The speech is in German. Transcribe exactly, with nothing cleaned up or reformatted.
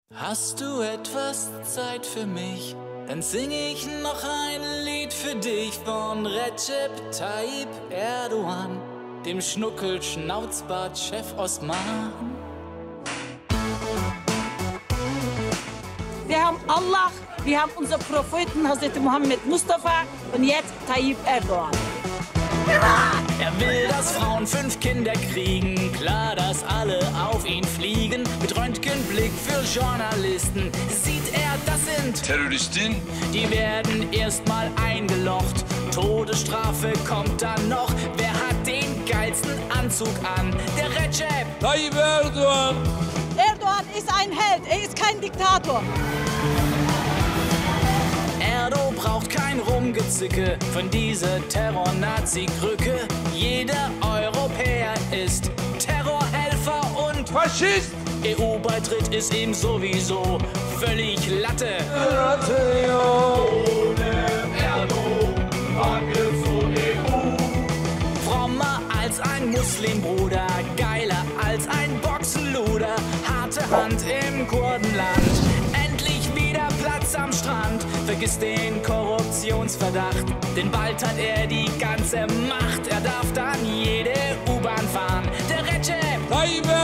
Hast du etwas Zeit für mich? Dann sing ich noch ein Lied für dich von Recep Tayyip Erdogan, dem Schnuckel-Schnauzbart-Chef Osman. Wir haben Allah, wir haben unseren Propheten Hazreti Mohammed Mustafa und jetzt Tayyip Erdogan. Er will, dass Frauen fünf Kinder kriegen, klar, dass alle auf ihn fliegen. Mit Röntgenblick für Journalisten sieht er, das sind Terroristen. Die werden erstmal eingelocht, Todesstrafe kommt dann noch. Wer hat den geilsten Anzug an? Der Recep Tayyip Erdogan. Erdogan ist ein Held, er ist kein Diktator. Erdo braucht kein Rumgezicke von dieser Terror-Nazi-Krücke. Jeder Europäer ist Terrorhelfer und Faschist. E U-Beitritt ist ihm sowieso völlig Latte. Ohne Erdo waren wir zur E U. Frommer als ein Muslimbruder, geiler als ein Boxenluder. Harte Hand im Kurdenland, endlich wieder Platz am Strand. Vergiss den Korruptionsverdacht, denn bald hat er die ganze Macht. Er darf dann jede U-Bahn fahren. Der Recep Tayyip